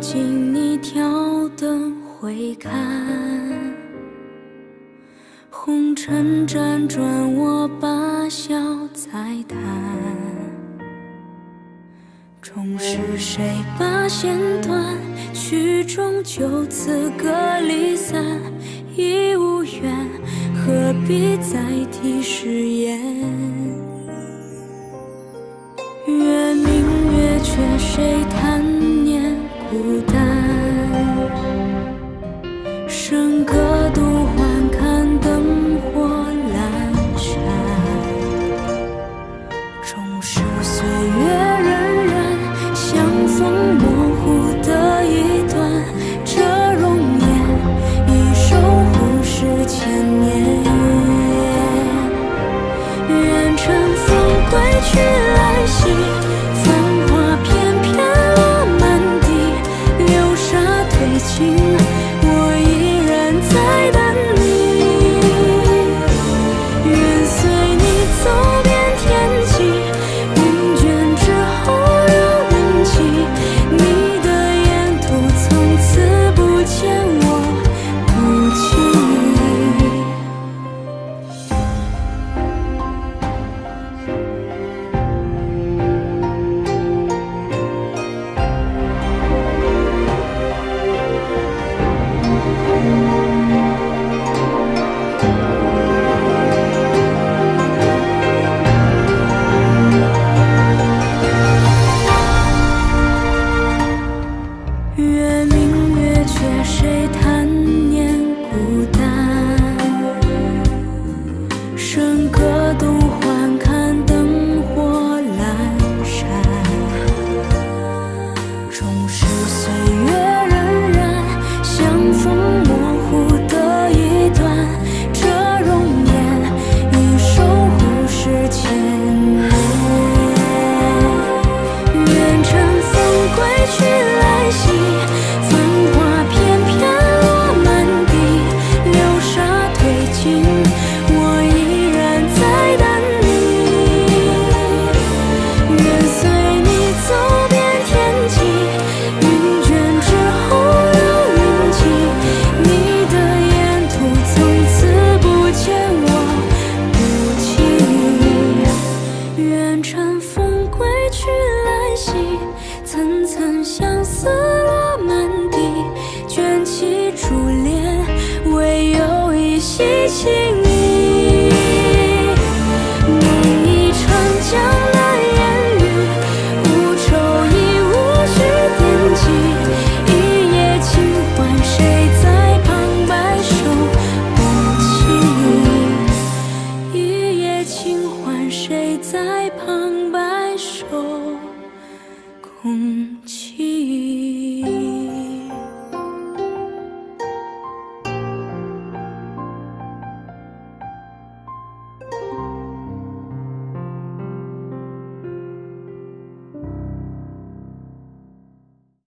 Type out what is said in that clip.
尽你挑灯回看，红尘辗转，我把笑再谈。终是谁把弦断？曲终就此各离散，已无缘，何必再提誓言？月明月缺，谁叹念孤单？笙歌独缓，看灯火阑珊。终是岁月荏苒，相逢模糊的一段。这容颜，已守护世千年。愿乘风归去来兮，繁花翩翩落满地，流沙褪尽，我依然在等你。愿随你走遍天际，云卷之后有人迹，你的沿途从此不见我不记。月明月缺，谁叹念孤单？笙歌独缓，看灯火阑珊。终是岁月荏苒，相逢模糊的一段。这容颜，已守护世千年。愿乘风归去来兮，繁花翩翩落满地，流沙褪尽，我依然在等你。愿随你走遍天际，云卷之后有云迹，你的沿途从此不见我不记。愿乘风归去来兮，层层相思落满地，卷起珠帘，唯有一袭情意。梦一场江南烟雨，无愁亦无需惦记。一夜清欢，谁在旁白首不弃？一夜清欢，谁在旁白首空